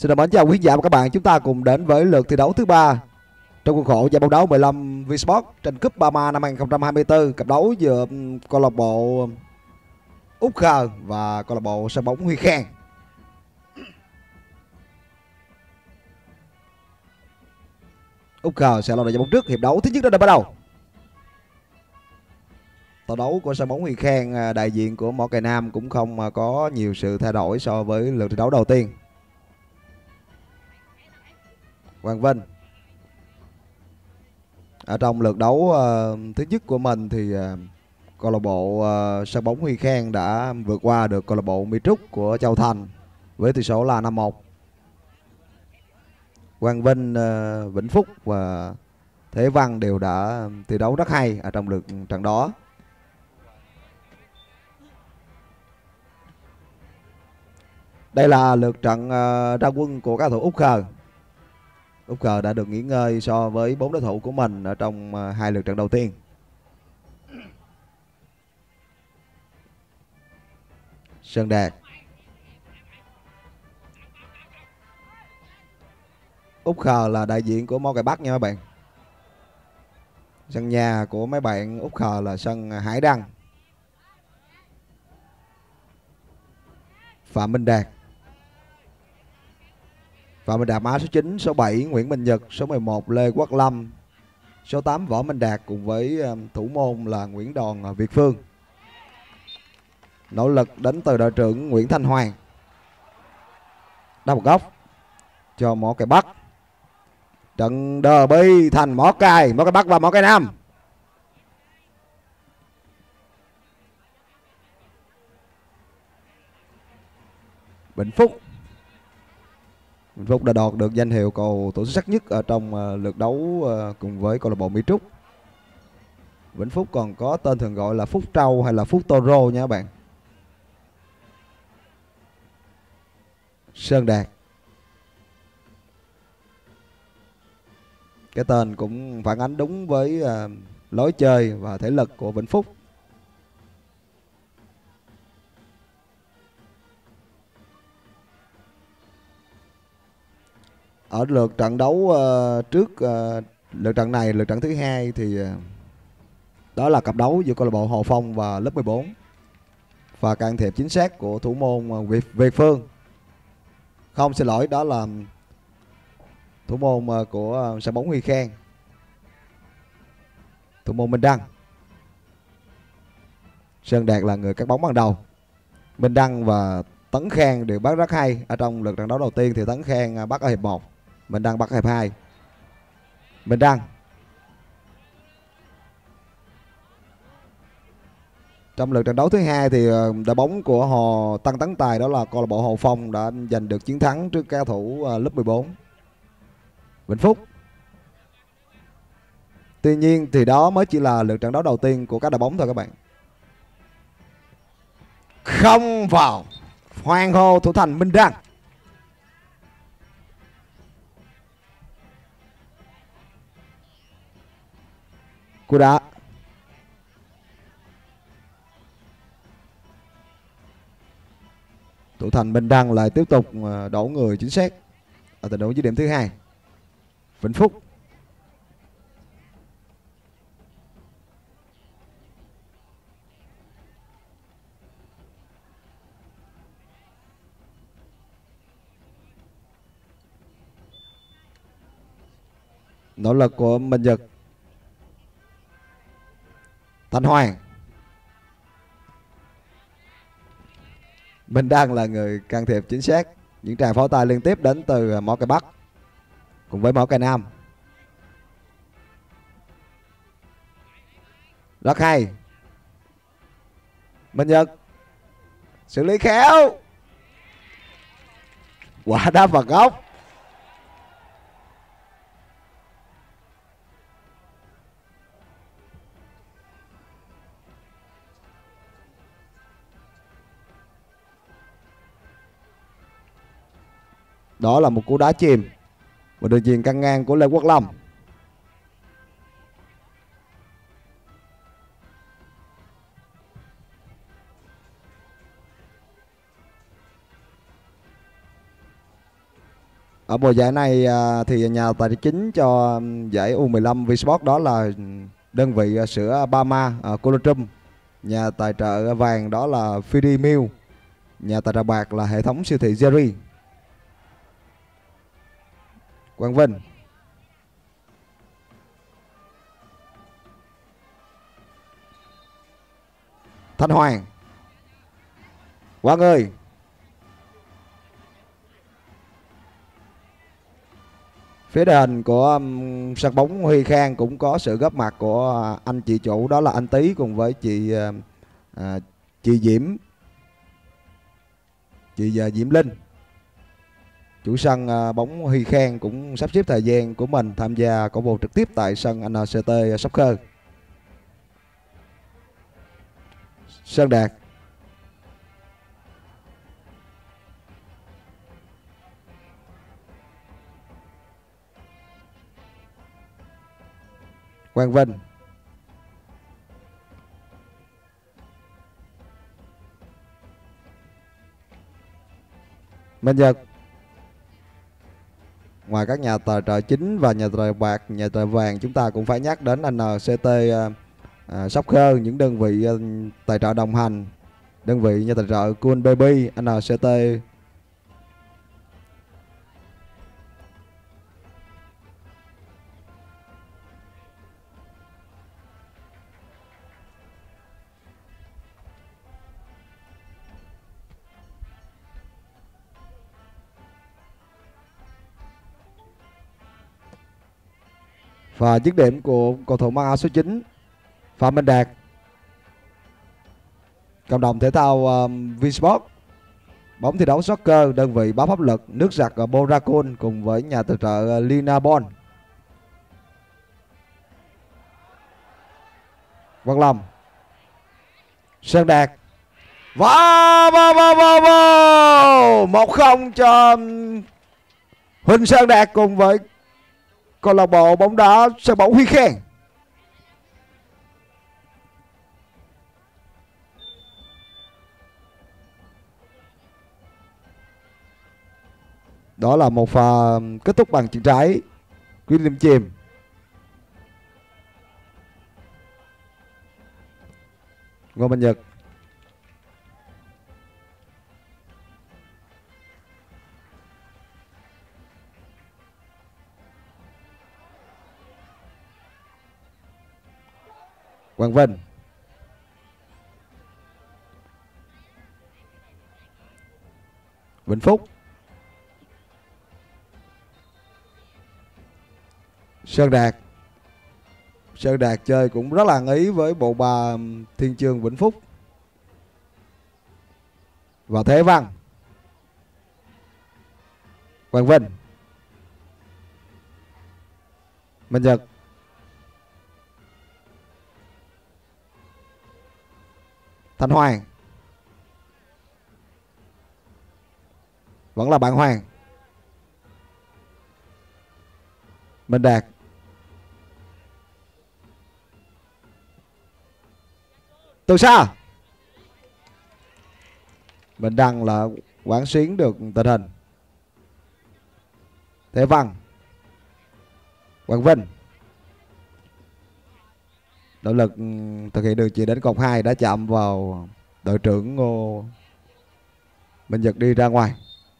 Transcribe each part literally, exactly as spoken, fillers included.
Xin mến chào quý giả và các bạn, chúng ta cùng đến với lượt thi đấu thứ ba trong khuôn khổ giải bóng đá mười lăm V-Sport tranh cúp Ba-ma năm hai không hai tư. Cặp đấu giữa câu lạc bộ Úc Khờ và câu lạc bộ sân bóng Huy Khang. Úc Khờ sẽ là đội giải bóng trước. Hiệp đấu thứ nhất đã được bắt đầu. Tàu đấu của sân bóng Huy Khang, đại diện của Mỏ Cày Nam cũng không có nhiều sự thay đổi so với lượt thi đấu đầu tiên. Quang Vinh ở trong lượt đấu uh, thứ nhất của mình thì uh, câu lạc bộ uh, sân bóng Huy Khang đã vượt qua được câu lạc bộ Mỹ Trúc của Châu Thành với tỷ số là năm một. Quang Vinh, uh, Vĩnh Phúc và Thế Văn đều đã thi đấu rất hay ở trong lượt trận đó. Đây là lượt trận uh, ra quân của các thủ Úc Khờ. Úc Khờ đã được nghỉ ngơi so với bốn đối thủ của mình ở trong uh, hai lượt trận đầu tiên. Sơn Đạt, Úc Khờ là đại diện của Mỏ Cày Bắc nha các bạn. Sân nhà của mấy bạn Úc Khờ là sân Hải Đăng. Phạm Minh Đạt, Phạm Minh Đạt má số chín, số bảy Nguyễn Minh Nhật, số mười một Lê Quốc Lâm, số tám Võ Minh Đạt cùng với thủ môn là Nguyễn Đòn Việt Phương. Nỗ lực đến từ đội trưởng Nguyễn Thanh Hoàng. Đá một góc cho Mỏ Cày Bắc. Trận derby thành Mỏ Cày, Mỏ Cày Bắc và Mỏ Cày Nam. Vĩnh Phúc Vĩnh Phúc đã đoạt được danh hiệu cầu thủ xuất sắc nhất ở trong uh, lượt đấu uh, cùng với câu lạc bộ Mỹ Trúc. Vĩnh Phúc còn có tên thường gọi là Phúc Trâu hay là Phúc Toro nha các bạn. Sơn Đạt, cái tên cũng phản ánh đúng với uh, lối chơi và thể lực của Vĩnh Phúc. Ở lượt trận đấu uh, trước uh, lượt trận này, lượt trận thứ hai thì uh, đó là cặp đấu giữa câu lạc bộ Hồ Phong và lớp mười bốn. Và can thiệp chính xác của thủ môn uh, Việt, Việt Phương. Không, xin lỗi, đó là thủ môn uh, của uh, sân bóng Huy Khang. Thủ môn Minh Đăng. Sơn Đạt là người cắt bóng ban đầu. Minh Đăng và Tấn Khang đều bắt rất hay. Ở trong lượt trận đấu đầu tiên thì Tấn Khang bắt ở hiệp một, Minh Đăng bắt ở hiệp hai. Minh Đăng trong lượt trận đấu thứ hai thì đội bóng của Hồ Tăng Tấn Tài, đó là câu lạc bộ Hồ Phong, đã giành được chiến thắng trước cao thủ lớp mười bốn Vĩnh Phúc. Tuy nhiên thì đó mới chỉ là lượt trận đấu đầu tiên của các đội bóng thôi các bạn. Không vào, hoan hô thủ thành Minh Đăng. Cú đá. Thủ thành Minh Đăng lại tiếp tục đổ người chính xác ở tình huống dứt điểm thứ hai. Vĩnh Phúc. Nỗ lực của Minh Nhật. Thanh Hoàng. Minh Đăng là người can thiệp chính xác. Những tràng pháo tay liên tiếp đến từ Mỏ Cày Bắc cùng với Mỏ Cày Nam. Rất hay. Minh Nhật xử lý khéo. Quả đá vào góc. Đó là một cú đá chìm và đường chuyền căng ngang của Lê Quốc Lâm. Ở mùa giải này à, thì nhà tài chính cho giải U mười lăm V-Sport đó là đơn vị sữa Bama ở Kuala Lumpur. Nhà tài trợ vàng đó là Fidi Milk. Nhà tài trợ bạc là hệ thống siêu thị Jerry. Quang Vinh. Thanh Hoàng. Quang ơi. Phía đội hình của um, sân bóng Huy Khang cũng có sự góp mặt của anh chị chủ đó là anh Tý cùng với chị uh, uh, chị Diễm, chị uh, Diễm Linh. Chủ sân uh, bóng Huy Khang cũng sắp xếp thời gian của mình tham gia cổ vũ trực tiếp tại sân en xê tê Soccer. Sơn Đạt. Quang Vinh. Minh Nhật. Ngoài các nhà tài trợ chính và nhà tài trợ bạc, nhà tài trợ vàng, chúng ta cũng phải nhắc đến en xê tê uh, Soccer, những đơn vị uh, tài trợ đồng hành, đơn vị nhà tài trợ Cool Baby, en xê tê và dứt điểm của cầu thủ mang áo số chín Phạm Minh Đạt. Cộng đồng thể thao um, V-Sport, bóng thi đấu soccer, đơn vị báo pháp lực, nước giặt ở Boracol cùng với nhà tài trợ Lina Bon. Quang Lâm. Sơn Đạt. Và và và và và một không cho Huỳnh Sơn Đạt cùng với câu lạc bộ bóng đá sân bóng Huy Khang. Đó là một pha kết thúc bằng chân trái William Chìm. Ngô Minh Nhật. Quang Vinh. Vĩnh Phúc. Sơn Đạt. Sơn Đạt chơi cũng rất là ăn ý với bộ ba Thiên Chương Vĩnh Phúc. Và Thế Văn. Quang Vinh. Minh Nhật. Thanh Hoàng. Vẫn là bạn Hoàng. Minh Đạt. Từ xa. Mình đang là quán xuyến được tình hình. Thế Văn. Quang Vinh. Nỗ lực thực hiện đường chuyền đến cột hai đã chạm vào đội trưởng Ngô Minh Nhật đi ra ngoài.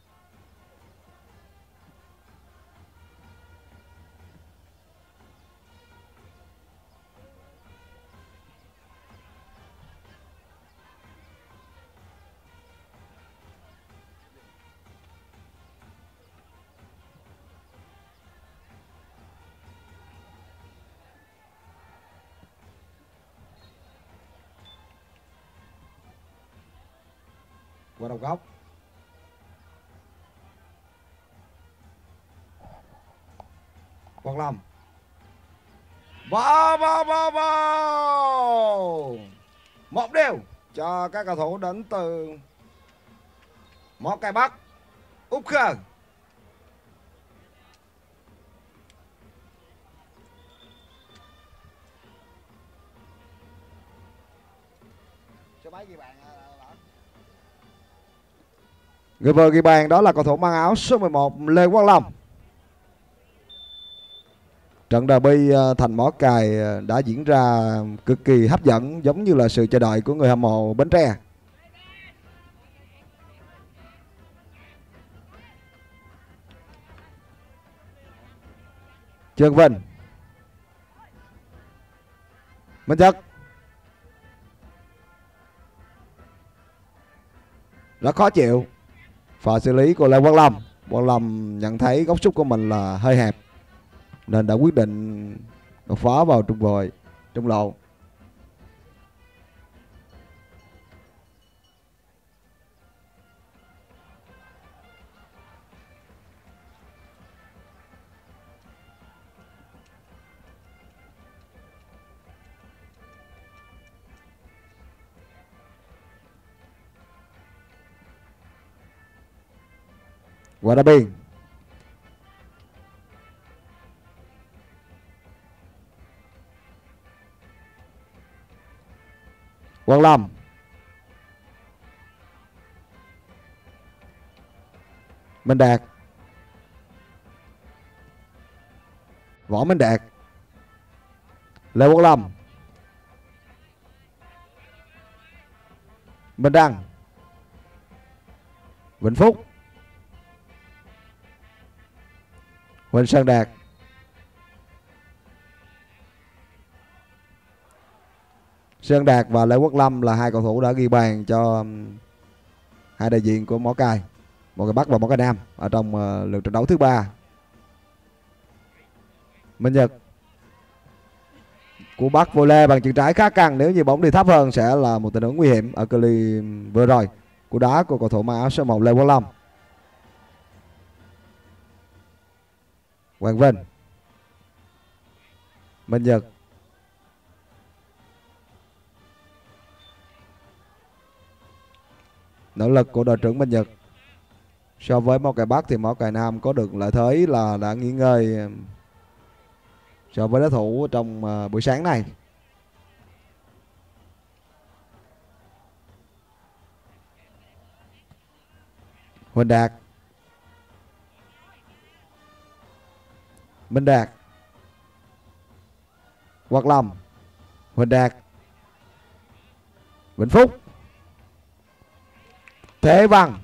Qua đầu góc. Quang Lâm. Vào vào vào vào. Một đều cho các cầu thủ đến từ Mỏ Cày Bắc, Úc Khơ. Số mấy gì bạn? Người vừa ghi bàn đó là cầu thủ mang áo số mười một Lê Quang Long. Trận derby Thành Mỏ Cày đã diễn ra cực kỳ hấp dẫn, giống như là sự chờ đợi của người hâm mộ Bến Tre. Trương Vinh, Minh Nhật, rất khó chịu. Pha xử lý của Lê Quang Lâm. Quang Lâm nhận thấy góc sút của mình là hơi hẹp nên đã quyết định đột phá vào trung vòi, trung lộ. Quả đá biên. Quang Lâm. Minh Đạt. Võ Minh Đạt. Lê Quang Lâm. Minh Đăng. Vĩnh Phúc. Huỳnh Sơn Đạt. Sơn Đạt và Lê Quốc Lâm là hai cầu thủ đã ghi bàn cho hai đại diện của Mỏ Cày, Mỏ Cày Bắc và Mỏ Cày Nam ở trong uh, lượt trận đấu thứ ba. Minh Nhật của Bắc vô lê bằng chân trái khá căng, nếu như bóng đi thấp hơn sẽ là một tình huống nguy hiểm ở cự ly vừa rồi của đá của cầu thủ mang áo số một Lê Quốc Lâm. Hoàng Vinh. Minh Nhật. Nỗ lực của đội trưởng Minh Nhật. So với Mỏ Cày Bắc thì Mỏ Cày Nam có được lợi thế là đã nghỉ ngơi so với đối thủ trong uh, buổi sáng này. Huỳnh Đạt. Minh Đạt. Quang Lâm. Huỳnh Đạt. Vĩnh Phúc. Thế Văn.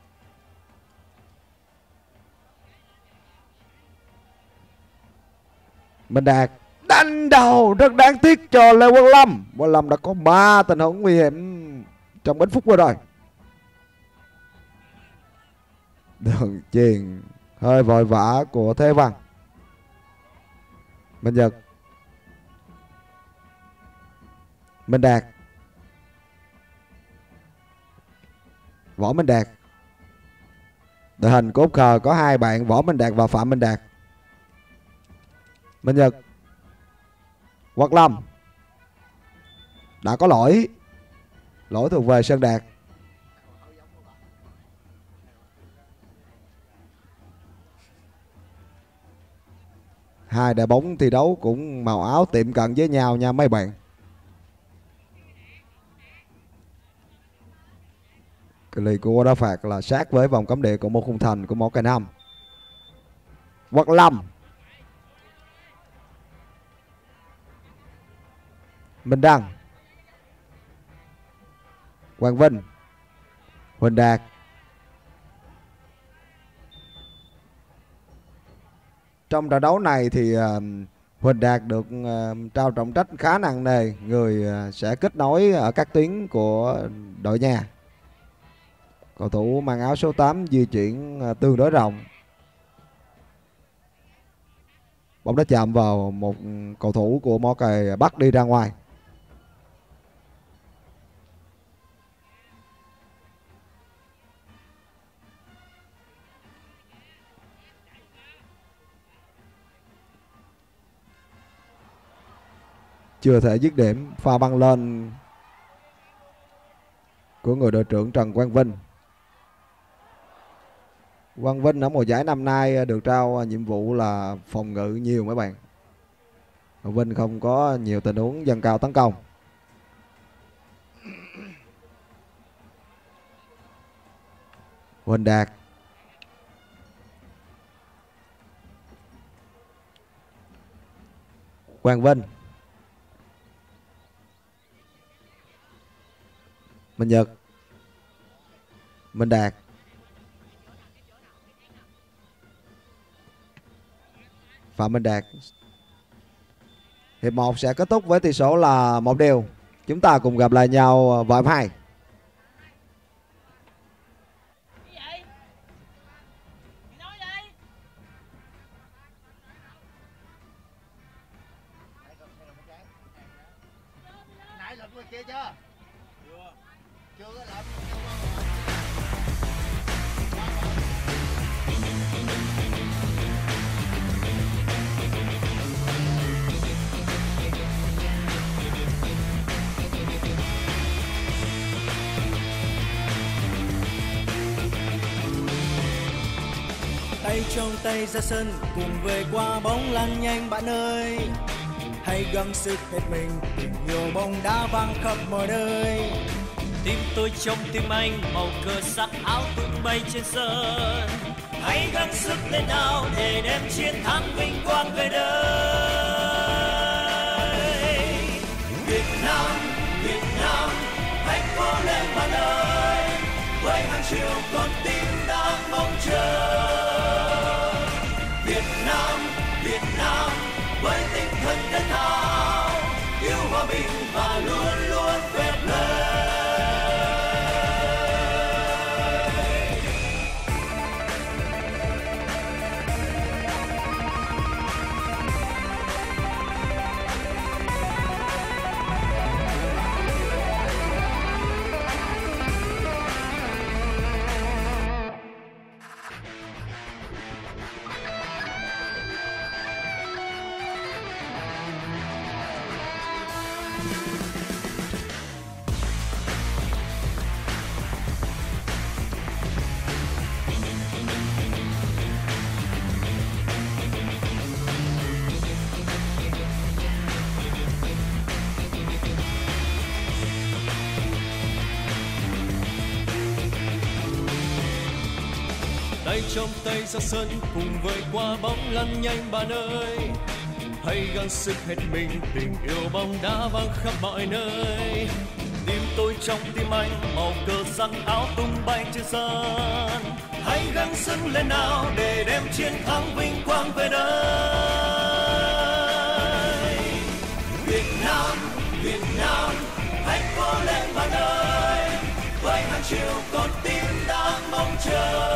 Minh Đạt đánh đầu rất đáng tiếc cho Lê Quang Lâm. Quang Lâm đã có ba tình huống nguy hiểm trong ít phút vừa rồi. Đường chuyền hơi vội vã của Thế Văn. Minh Nhật. Minh Đạt. Võ Minh Đạt. Đội hình cốt cờ có hai bạn Võ Minh Đạt và Phạm Minh Đạt. Minh Nhật. Quang Lâm. Đã có lỗi. Lỗi thuộc về Sơn Đạt. Hai đội bóng thi đấu cũng màu áo tiệm cận với nhau nha mấy bạn. Cái ly của đá phạt là sát với vòng cấm địa của một khung thành của Mỏ Cày Nam. Quang Lâm. Minh Đăng. Quang Vinh. Huỳnh Đạt. Trong trận đấu này thì uh, Huỳnh Đạt được uh, trao trọng trách khá nặng nề, người uh, sẽ kết nối ở các tuyến của đội nhà. Cầu thủ mang áo số tám di chuyển uh, tương đối rộng. Bóng đã chạm vào một cầu thủ của Mỏ Cày Bắc đi ra ngoài. Chưa thể dứt điểm, pha băng lên của người đội trưởng Trần Quang Vinh. Quang Vinh ở mùa giải năm nay được trao nhiệm vụ là phòng ngự nhiều mấy bạn. Quang Vinh không có nhiều tình huống dâng cao tấn công. Huỳnh Đạt. Quang Vinh. Minh Nhật. Minh Đạt. Phạm Minh Đạt. Hiệp một sẽ kết thúc với tỷ số là một đều. Chúng ta cùng gặp lại nhau vào hiệp hai. Tay trong tay ra sân cùng về qua bóng lăn nhanh bạn ơi. Hãy gắng sức hết mình, tình yêu bóng đá vang khắp mọi nơi. Tim tôi trong tim anh, màu cờ sắc áo tung bay trên sân. Hãy gắng sức lên nào để đem chiến thắng vinh quang về đây. Việt Nam, Việt Nam, hãy cố lên bạn ơi, với hàng triệu con tim đang mong chờ. Việt Nam, Việt Nam, với tinh thần thể thao, yêu hòa bình và luôn luôn phép lời. Tay trong tay ra sân cùng vơi qua bóng lăn nhanh bạn ơi. Hãy gắng sức hết mình, tình yêu bóng đá vang khắp mọi nơi. Tim tôi trong tim anh, màu cờ sắc áo tung bay trên sân. Hãy gắng sức lên nào để đem chiến thắng vinh quang về đây. Việt Nam, Việt Nam, hãy cố lên bạn ơi, với hàng triệu con tim đang mong chờ.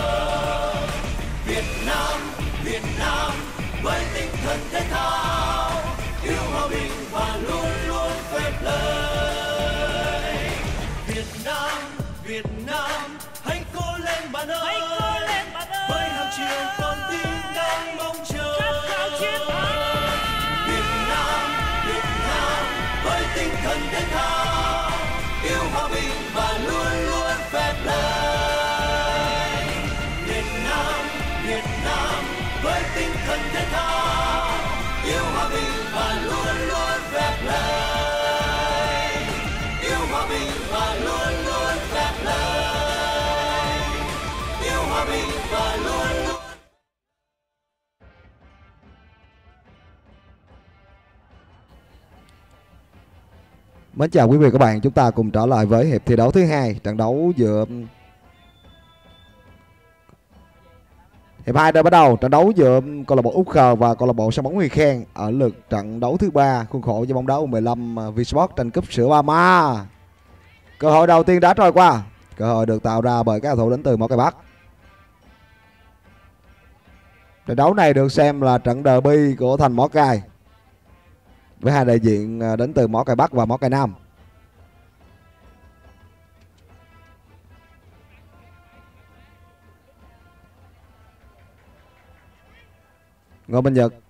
Việt Nam, Việt Nam, với tinh thần thể thao, yêu hòa bình và luôn luôn phép lời. Việt Nam, Việt Nam, hãy cố lên bạn ơi, Hãy cố lên bạn ơi, với hàng triệu con tim đang mong chờ. khát khao chiến thắng. Việt Nam, Việt Nam, với tinh thần thể thao, yêu hòa bình và luôn luôn phép lời. Việt Nam, Việt Nam, với tinh thần thể thao, yêu hòa bình và luôn luôn phép lời. Yêu hòa bình và luôn luôn phép lời. Yêu hòa bình và luôn luôn. Mến chào quý vị và các bạn, chúng ta cùng trở lại với hiệp thi đấu thứ hai, trận đấu giữa hiệp hai đã bắt đầu. Trận đấu giữa câu lạc bộ Úc Khờ và câu lạc bộ Sân bóng Huy Khen ở lượt trận đấu thứ ba khuôn khổ giải bóng đá U mười lăm V-Sport tranh cúp sữa Ba Ma. Cơ hội đầu tiên đã trôi qua, cơ hội được tạo ra bởi các cầu thủ đến từ Mỏ Cày Bắc. Trận đấu này được xem là trận derby của thành Mỏ Cày, với hai đại diện đến từ Mỏ Cày Bắc và Mỏ Cày Nam. Ngô Minh Nhật.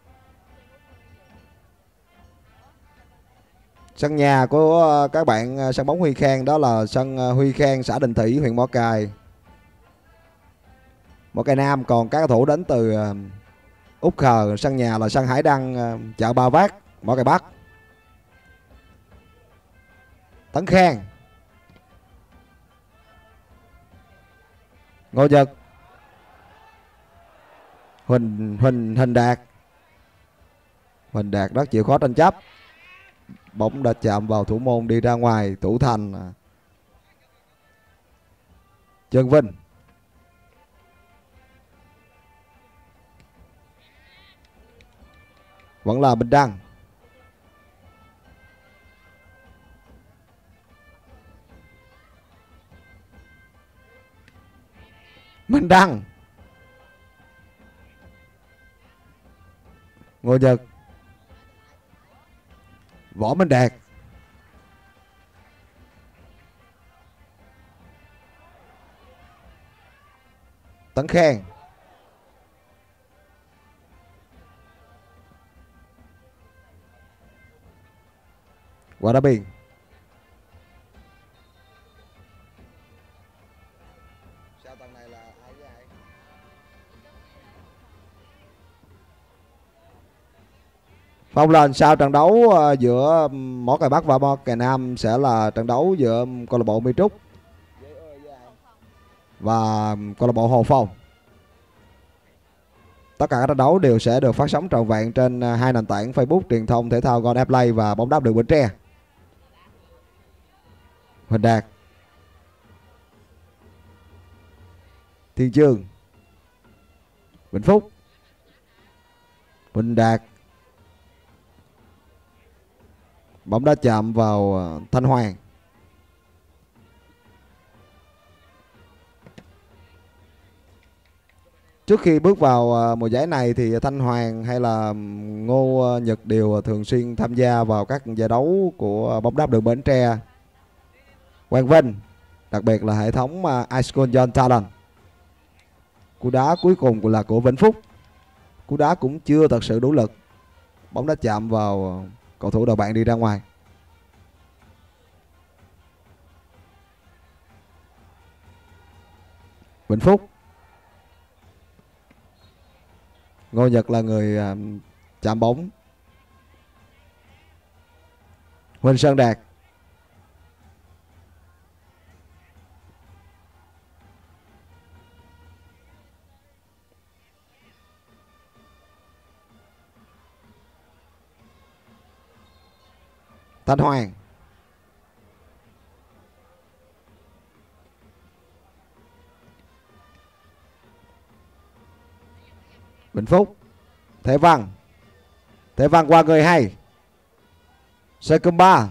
Sân nhà của các bạn sân bóng Huy Khang đó là sân Huy Khang, xã Đình Thủy, huyện Mỏ Cày, Mỏ Cày Nam. Còn các cầu thủ đến từ Úc Khờ, sân nhà là sân Hải Đăng, chợ Ba Vác, Mỏ Cày Bắc. Tấn Khang. Ngô Nhật, Huỳnh Huỳnh Huỳnh Đạt. Huỳnh Đạt rất chịu khó tranh chấp. Bóng đã chạm vào thủ môn đi ra ngoài. Thủ thành. Trần Vinh. Vẫn là Bình Đăng. Minh Đăng. Ngô Nhật. Võ Minh Đạt. Tấn Khang. Quả đá biên. Sao tầng này là ai với ai? Phong lên sau trận đấu giữa Mỏ Cày Bắc và Mỏ Cày Nam sẽ là trận đấu giữa câu lạc bộ Mỹ Trúc và câu lạc bộ Hồ Phong. Tất cả các trận đấu đều sẽ được phát sóng trọn vẹn trên hai nền tảng Facebook truyền thông thể thao Gol Play và bóng đá đường Bến Tre. Huỳnh Đạt. Thiên Chương. Vĩnh Phúc. Huỳnh Đạt. Bóng đã chạm vào Thanh Hoàng. Trước khi bước vào mùa giải này thì Thanh Hoàng hay là Ngô Nhật đều thường xuyên tham gia vào các giải đấu của bóng đá đường Bến Tre, Quang Vinh, đặc biệt là hệ thống iSchool Young Talent. Cú đá cuối cùng là của Vĩnh Phúc. Cú đá cũng chưa thật sự đủ lực. Bóng đã chạm vào cầu thủ đầu bạn đi ra ngoài. Vĩnh Phúc. Ngô Nhật là người chạm bóng. Huỳnh Sơn Đạt. Thanh Hoàng. Vĩnh Phúc. Thế Văn. Thế Văn qua người hay. Sơ cơm ba.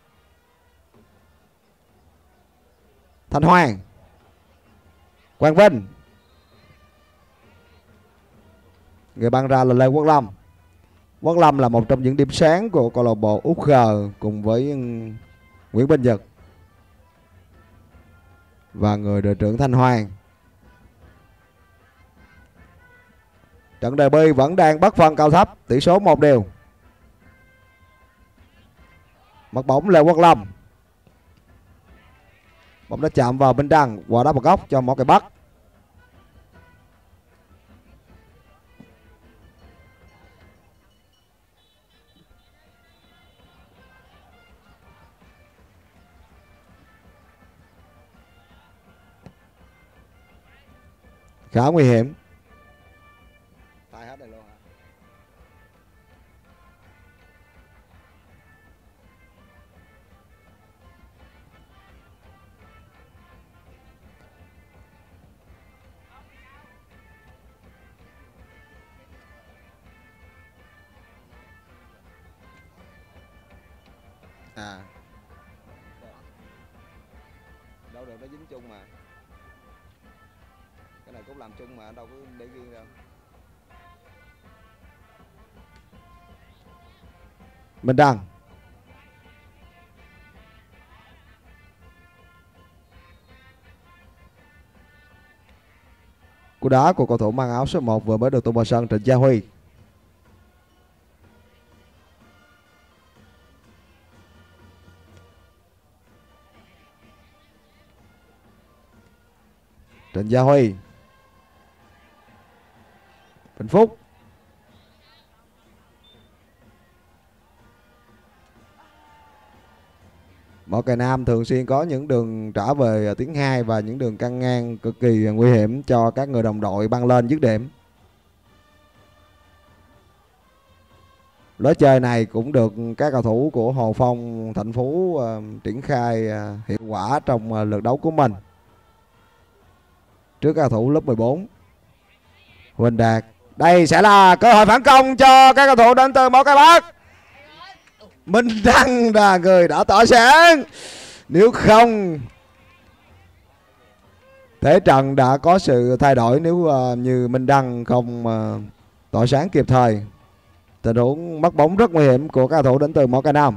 Thanh Hoàng. Quang Vinh. Người băng ra là Lê Quốc Lâm. Quốc Lâm là một trong những điểm sáng của câu lạc bộ út giê cùng với Nguyễn Minh Nhật. Và người đội trưởng Thanh Hoàng. Trận derby vẫn đang bất phân cao thấp, tỷ số một đều. Mất bóng Lê Quốc Lâm. Bóng đã chạm vào Minh Đăng, quả đá vào góc cho Mỏ Cày Bắc. Khá nguy hiểm. Tay hết đây luôn hả? À. Đâu được, nó dính chung mà. Cái này cũng làm chung mà, đâu có để riêng đâu. Minh Đăng. Cú đá của cầu thủ mang áo số một vừa mới được tung vào sân, Trịnh Gia Huy. Trịnh Gia Huy. Vĩnh Phúc. Mỏ Cày Nam thường xuyên có những đường trả về tiếng hai và những đường căng ngang cực kỳ nguy hiểm cho các người đồng đội băng lên dứt điểm. Lối chơi này cũng được các cầu thủ của Hồ Phong Thạnh Phú uh, triển khai uh, hiệu quả trong uh, lượt đấu của mình. Trước các cầu thủ lớp mười bốn. Huỳnh Đạt. Đây sẽ là cơ hội phản công cho các cầu thủ đến từ Mỏ Cày Bắc. Minh Đăng là người đã tỏa sáng. Nếu không, thế trận đã có sự thay đổi nếu uh, như Minh Đăng không uh, tỏa sáng kịp thời. Tình huống mất bóng rất nguy hiểm của các cầu thủ đến từ Mỏ Cày Nam.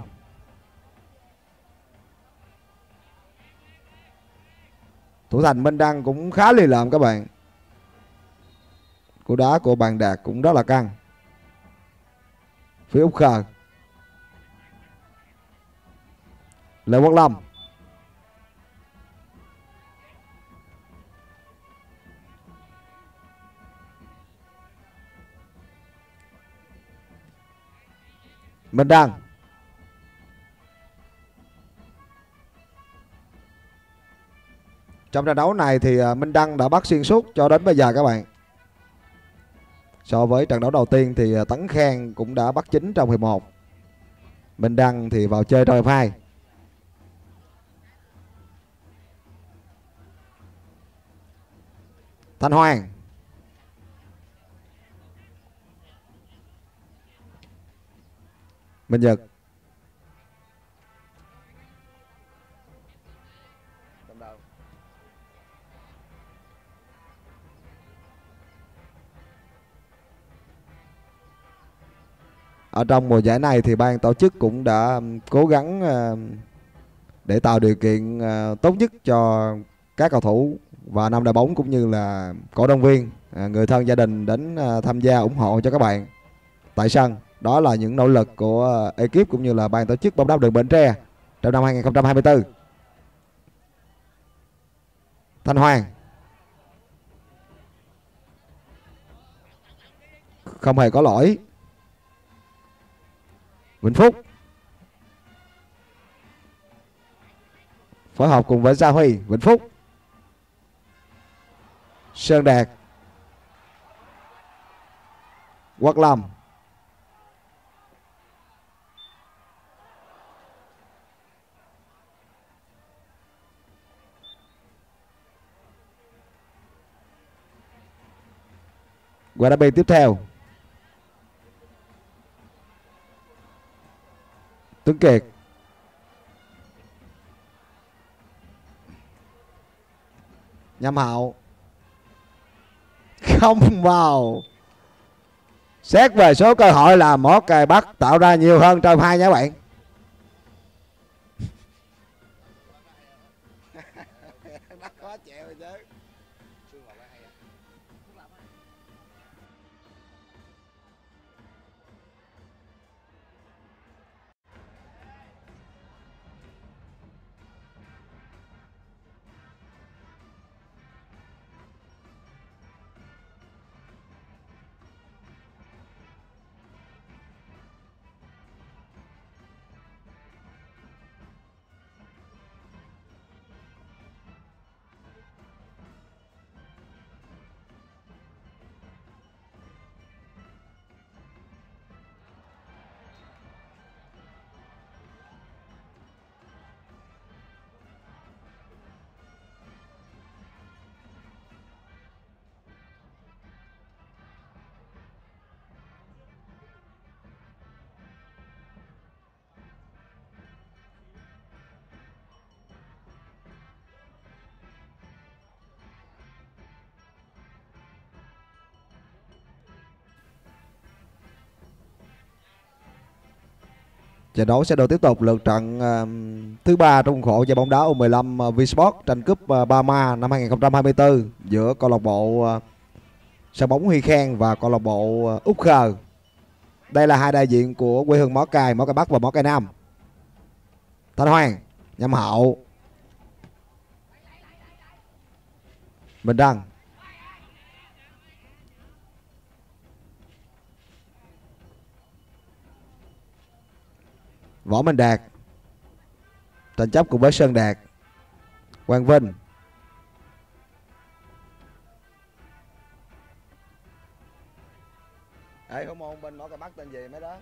Thủ thành Minh Đăng cũng khá lì lợm các bạn. Cú đá của Bàn Đạt cũng rất là căng. Phía Úc Khờ. Lê Quốc Lâm. Minh Đăng. Trong trận đấu này thì Minh Đăng đã bắt xuyên suốt cho đến bây giờ các bạn. So với trận đấu đầu tiên thì Tấn Khang cũng đã bắt chính trong hiệp một. Minh Đăng thì vào chơi trong hiệp hai. Thanh Hoàng. Minh Nhật. Ở trong mùa giải này thì ban tổ chức cũng đã cố gắng để tạo điều kiện tốt nhất cho các cầu thủ và năm đội bóng cũng như là cổ động viên, người thân gia đình đến tham gia ủng hộ cho các bạn tại sân. Đó là những nỗ lực của ekip cũng như là ban tổ chức bóng đá đường Bến Tre trong năm hai nghìn không trăm hai mươi tư. Thanh Hoàng. Không hề có lỗi. Vĩnh Phúc. Phối hợp cùng với Gia Huy. Vĩnh Phúc. Sơn Đạt. Quốc Lâm. Qua đá biên tiếp theo. Tuấn Kiệt. Nhâm Hạo. Không vào. Xét về số cơ hội là Mỏ Cày Bắc tạo ra nhiều hơn trong hai nha các bạn. Khó chịu rồi chứ. Trận đấu sẽ được tiếp tục lượt trận uh, thứ ba trong khuôn khổ giải bóng đá U mười lăm uh, V-Sport tranh cúp uh, Ba-ma năm hai nghìn không trăm hai mươi tư giữa câu lạc bộ uh, sân bóng Huy Khang và câu lạc bộ uh, Úc Khờ. Đây là hai đại diện của quê hương Mỏ Cày, Mỏ Cày Bắc và Mỏ Cày Nam. Thanh Hoàng, Nhâm Hậu, Minh Đăng. Võ Minh Đạt. tranh chấp cùng với Sơn Đạt. Quang Vinh. Ê, thủ môn bên Mỏ Cày Bắc tên gì mấy đó?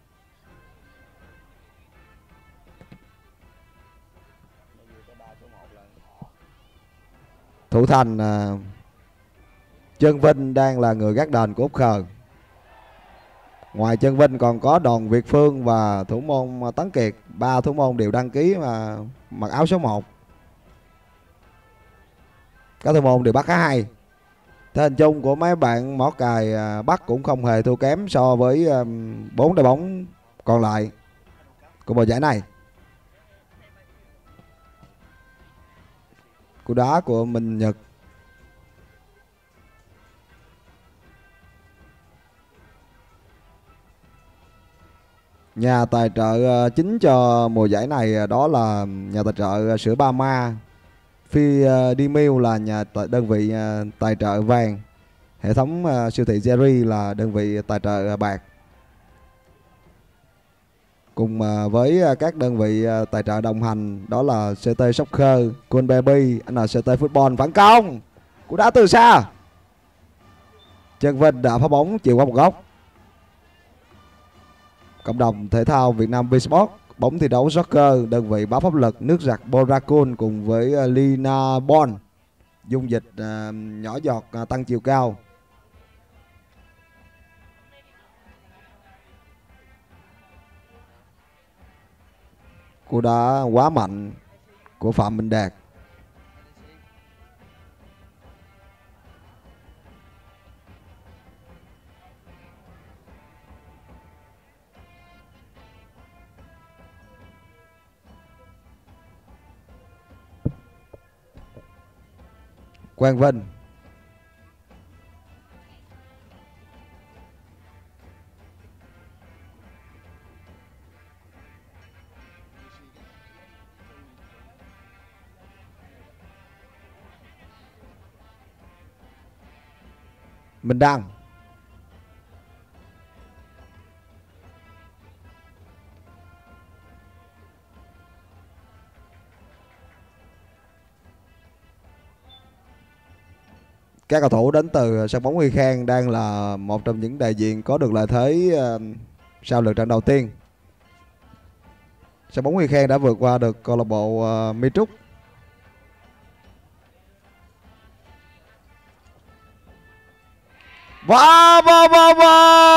Thủ thành uh, Trân Vinh đang là người gác đền của Úc Khờ. Ngoài Trân Vinh còn có Đoàn Việt Phương và thủ môn Tấn Kiệt. Ba thủ môn đều đăng ký mà mặc áo số một. Các thủ môn đều bắt khá hay. Thể hình chung của mấy bạn Mỏ Cày Bắc cũng không hề thua kém so với bốn đội bóng còn lại của mùa giải này. Cú đá của Minh Nhật. Nhà tài trợ chính cho mùa giải này đó là nhà tài trợ sữa Ba Ma. Phi Dimil là nhà đơn vị tài trợ vàng. Hệ thống siêu thị Jerry là đơn vị tài trợ bạc. Cùng với các đơn vị tài trợ đồng hành đó là xê tê Soccer, Cool Baby, en xê tê Football. Phản công, cú đá từ xa. Trân Vinh đã phá bóng chịu qua một góc. Cộng đồng thể thao Việt Nam V-Sport, bóng thi đấu soccer, đơn vị báo pháp lực nước giặt Boracun cùng với Lina Bon, dung dịch uh, nhỏ giọt uh, tăng chiều cao. Cú đá quá mạnh của Phạm Minh Đạt. Quang Vinh. Minh Đăng. Các cầu thủ đến từ sân bóng Huy Khang đang là một trong những đại diện có được lợi thế uh, sau lượt trận đầu tiên. Sân bóng Huy Khang đã vượt qua được câu lạc bộ uh, Mỹ Trúc. Và và và và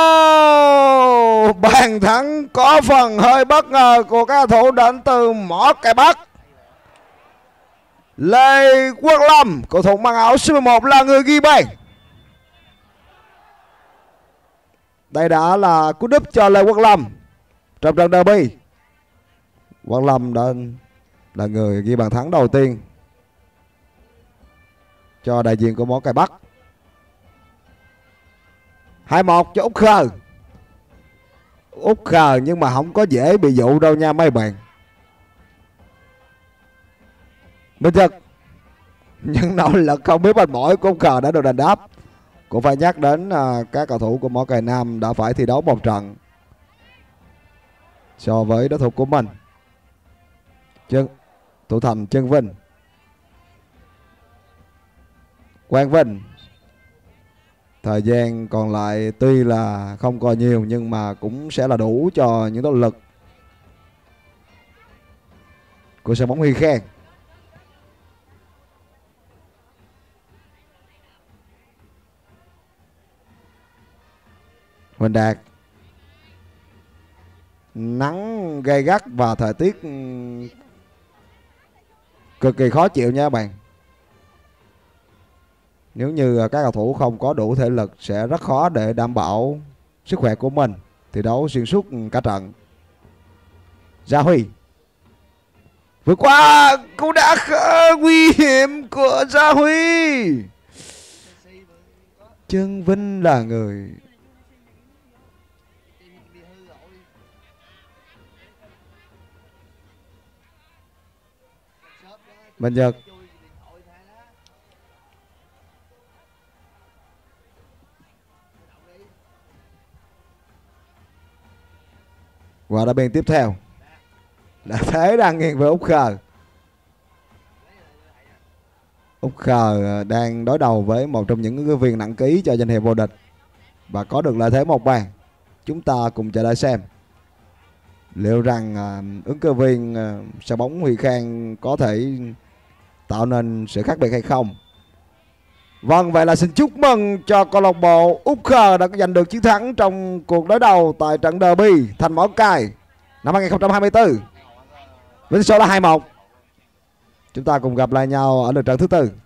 bàn thắng có phần hơi bất ngờ của các cầu thủ đến từ Mỏ Cày Bắc. Lê Quốc Lâm, cầu thủ mang áo số mười một là người ghi bàn. Đây đã là cú đúp cho Lê Quốc Lâm trong trận derby. Quốc Lâm đã là người ghi bàn thắng đầu tiên cho đại diện của Mỏ Cày Bắc. hai một cho Úc Khờ. Úc Khờ nhưng mà không có dễ bị dụ đâu nha mấy bạn. Minh Nhật, nhưng nỗ lực không biết mệt mỏi của Úc Khờ đã được đền đáp. Cũng phải nhắc đến uh, các cầu thủ của Mỏ Cày Nam đã phải thi đấu một trận so với đối thủ của mình. Chân thủ thành Trân Vinh. Quang Vinh. Thời gian còn lại tuy là không còn nhiều nhưng mà cũng sẽ là đủ cho những nỗ lực của sân bóng Huy Khang. Huỳnh Đạt. Nắng gay gắt và thời tiết cực kỳ khó chịu nha các bạn. Nếu như các cầu thủ không có đủ thể lực sẽ rất khó để đảm bảo sức khỏe của mình thi đấu xuyên suốt cả trận. Gia Huy vượt qua cú đá nguy hiểm của Gia Huy. Trân Vinh là người Minh Nhật. Quả đá biên tiếp theo. Lợi thế đang nghiêng về Úc Khờ. Úc Khờ đang đối đầu với một trong những cái viên nặng ký cho danh hiệu vô địch và có được lợi thế một bàn. Chúng ta cùng chờ đợi xem liệu rằng uh, ứng cử viên uh, sân bóng Huy Khang có thể tạo nên sự khác biệt hay không. Vâng, vậy là xin chúc mừng cho câu lạc bộ Úc Khờ đã giành được chiến thắng trong cuộc đối đầu tại trận derby Thành Mỏ Cày năm hai không hai tư với số là hai một. Chúng ta cùng gặp lại nhau ở lượt trận thứ tư.